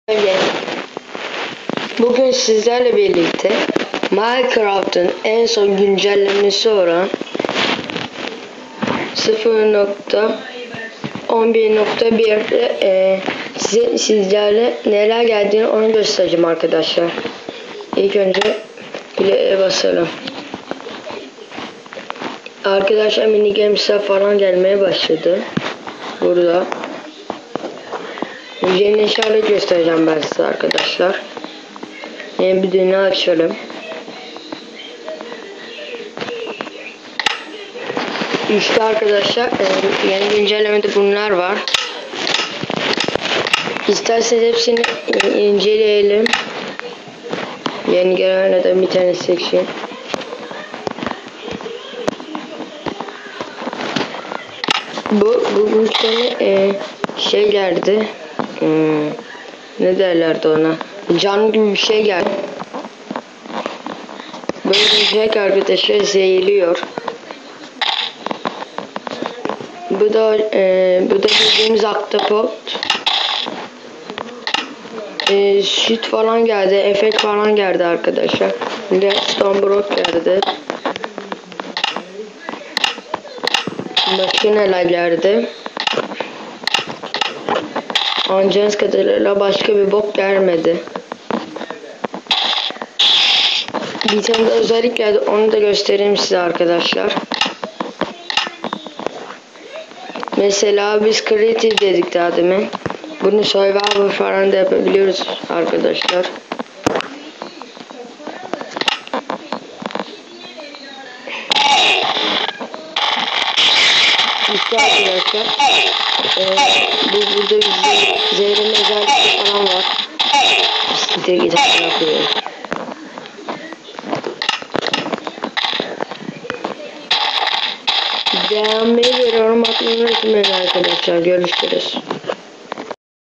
Evet. Bugün sizlerle birlikte Minecraft'ın en son güncellemesi olan 0.11.1'de sizlerle neler geldiğini onu göstereceğim arkadaşlar. İlk önce play'e basalım. Arkadaşlar mini games'ler falan gelmeye başladı. Burada. Yeni eşyaları göstereceğim ben size arkadaşlar. Yeni bir dünya açalım. İşte arkadaşlar yeni güncellemede bunlar var. İsterseniz hepsini inceleyelim. Yeni gelenlerden bir tane seçeyim. Bu sene şey geldi. Ne derlerdi ona? Canlı gibi bir şey geldi. Böyle bir şey arkadaşlar zehirliyor. Bu da bildiğimiz ahtapot. Süt falan geldi, efekt falan geldi arkadaşlar. Redstone block geldi. Makineler geldi. Anlayacağınız kadarıyla başka bir bok gelmedi. Bir tane de özellik geldi, onu da göstereyim size arkadaşlar. Mesela biz creative dedik daha demin. Bunu survival falan da yapabiliyoruz arkadaşlar. İşte arkadaşlar. Burada zehirleme özellikleri falan var. Site gidip yapıyorum. Beğenmeyi ve yorum atmayı unutmayın arkadaşlar. Görüşürüz.